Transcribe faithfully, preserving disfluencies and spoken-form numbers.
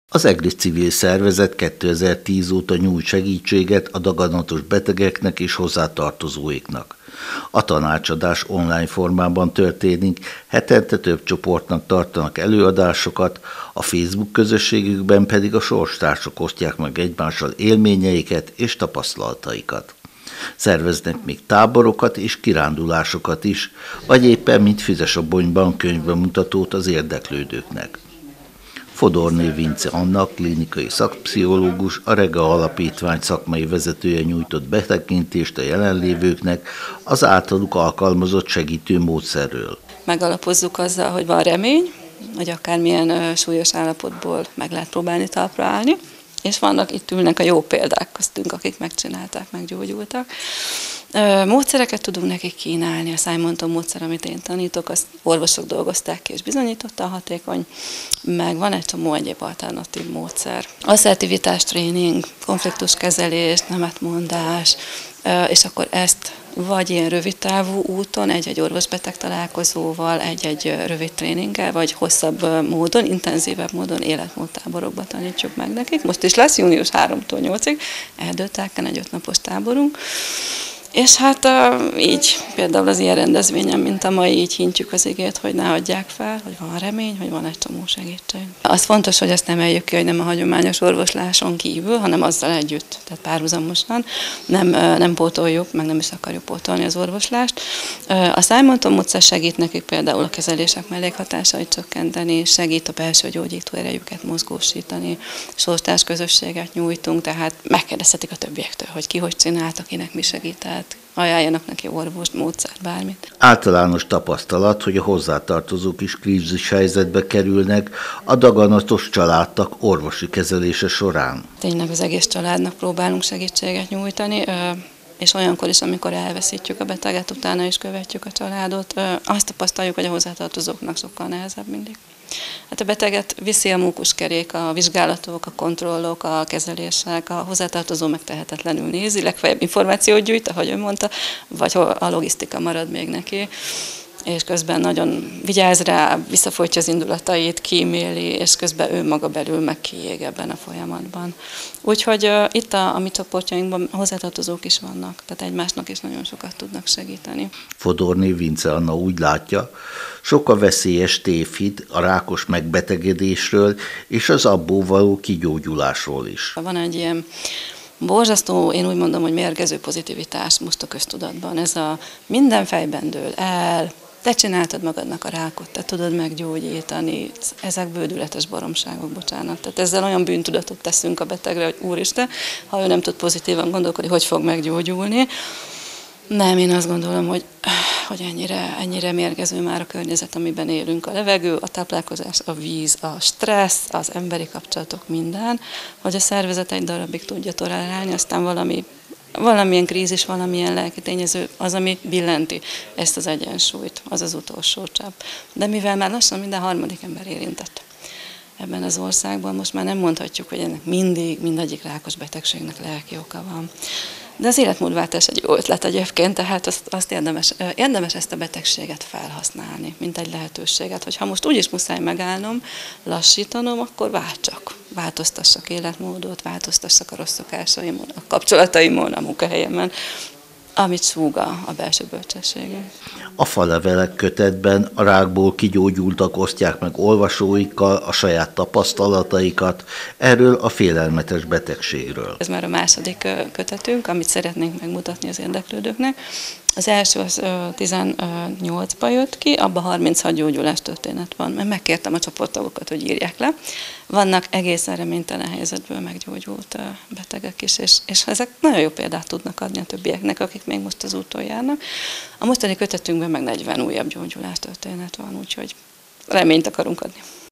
Az EGRIS civil szervezet kétezer-tíz óta nyújt segítséget a daganatos betegeknek és hozzátartozóiknak. A tanácsadás online formában történik, hetente több csoportnak tartanak előadásokat, a Facebook közösségükben pedig a sorstársak osztják meg egymással élményeiket és tapasztalataikat. Szerveznek még táborokat és kirándulásokat is, vagy éppen mint Füzesobonyban könyvbemutatót az érdeklődőknek. Fodorné Vince Anna, klinikai szakpszichológus, a Rega Alapítvány szakmai vezetője nyújtott betekintést a jelenlévőknek az általuk alkalmazott segítő módszerről. Megalapozzuk azzal, hogy van remény, hogy akármilyen súlyos állapotból meg lehet próbálni talpra állni, és vannak, itt ülnek a jó példák köztünk, akik megcsinálták, meggyógyultak. Módszereket tudunk nekik kínálni, a Simonton módszer, amit én tanítok, azt orvosok dolgozták ki, és bizonyította a hatékony, meg van egy csomó egyéb alternatív módszer. Asszertivitás tréning, konfliktuskezelés, nemetmondás, és akkor ezt vagy ilyen rövidtávú úton, egy-egy orvosbeteg találkozóval, egy-egy rövid tréninggel, vagy hosszabb módon, intenzívebb módon életmódtáborokba tanítjuk meg nekik. Most is lesz június harmadikától nyolcadikáig, Erdőtáken egy ötnapos táborunk. És hát így, például az ilyen rendezvényen, mint a mai, így hintjük az igét, hogy ne hagyják fel, hogy van remény, hogy van egy csomó segítség. Az fontos, hogy azt emeljük ki, hogy nem a hagyományos orvosláson kívül, hanem azzal együtt, tehát párhuzamosan nem, nem pótoljuk, meg nem is akarjuk pótolni az orvoslást. A Simonton módszer segít nekik például a kezelések mellékhatásait csökkenteni, segít a belső gyógyító erejüket mozgósítani, sorstás közösséget nyújtunk, tehát megkérdezhetik a többiektől, hogy ki hogy csinált, akinek mi segített. Ajánljanak neki orvost, módszert, bármit. Általános tapasztalat, hogy a hozzátartozók is krízis helyzetbe kerülnek a daganatos családtag orvosi kezelése során. Tényleg az egész családnak próbálunk segítséget nyújtani, és olyankor is, amikor elveszítjük a beteget, utána is követjük a családot, azt tapasztaljuk, hogy a hozzátartozóknak sokkal nehezebb mindig. Hát a beteget viszi a mókuskerék, a vizsgálatok, a kontrollok, a kezelések, a hozzátartozó meg tehetetlenül nézi, legfeljebb információt gyűjt, ahogy ön mondta, vagy a logisztika marad még neki, és közben nagyon vigyáz rá, visszafolytja az indulatait, kíméli, és közben ő maga belül meg kiég ebben a folyamatban. Úgyhogy uh, itt a, a mi csoportjainkban hozzátartozók is vannak, tehát egymásnak is nagyon sokat tudnak segíteni. Fodorné Vince Anna úgy látja, sok a veszélyes tévhit a rákos megbetegedésről és az abból való kigyógyulásról is. Van egy ilyen borzasztó, én úgy mondom, hogy mérgező pozitivitás most a köztudatban. Ez a minden fejben dől el, te csináltad magadnak a rákot, te tudod meggyógyítani, ezek bődületes baromságok, bocsánat. Tehát ezzel olyan bűntudatot teszünk a betegre, hogy úristen, ha ő nem tud pozitívan gondolkodni, hogy fog meggyógyulni. Nem, én azt gondolom, hogy, hogy ennyire, ennyire mérgező már a környezet, amiben élünk, a levegő, a táplálkozás, a víz, a stressz, az emberi kapcsolatok, minden, hogy a szervezet egy darabig tudja tolerálni, aztán valami, valamilyen krízis, valamilyen lelki tényező az, ami billenti ezt az egyensúlyt, az az utolsó csepp. De mivel már lassan minden harmadik ember érintett ebben az országban, most már nem mondhatjuk, hogy ennek mindig, mindegyik rákos betegségnek lelki oka van. De az életmódváltás egy jó ötlet egyébként, tehát azt, azt érdemes, érdemes ezt a betegséget felhasználni, mint egy lehetőséget, hogy ha most úgyis muszáj megállnom, lassítanom, akkor váltsak, változtassak életmódot, változtassak a rossz szokásaimon, a kapcsolataimon, a munkahelyemen, amit súg a, a belső bölcsességünk. A Falevelek kötetben a rákból kigyógyultak osztják meg olvasóikkal a saját tapasztalataikat erről a félelmetes betegségről. Ez már a második kötetünk, amit szeretnénk megmutatni az érdeklődőknek. Az első az tizennyolcban jött ki, abban harminchat gyógyulás történet van, mert megkértem a csoporttagokat, hogy írják le. Vannak egészen reménytelen helyzetből meggyógyult betegek is, és, és ezek nagyon jó példát tudnak adni a többieknek, akik még most az úton járnak. A mostani kötetünkben meg negyven újabb gyógyulás történet van, úgyhogy reményt akarunk adni.